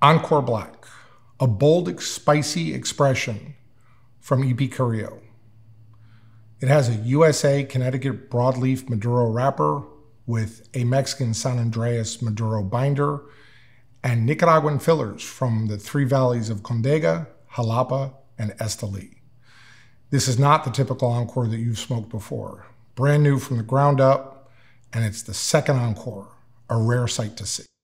Encore Black, a bold, spicy expression from EP Carrillo. It has a USA Connecticut broadleaf Maduro wrapper with a Mexican San Andreas Maduro binder and Nicaraguan fillers from the three valleys of Condega, Jalapa, and Esteli. This is not the typical Encore that you've smoked before. Brand new from the ground up, and it's the second Encore, a rare sight to see.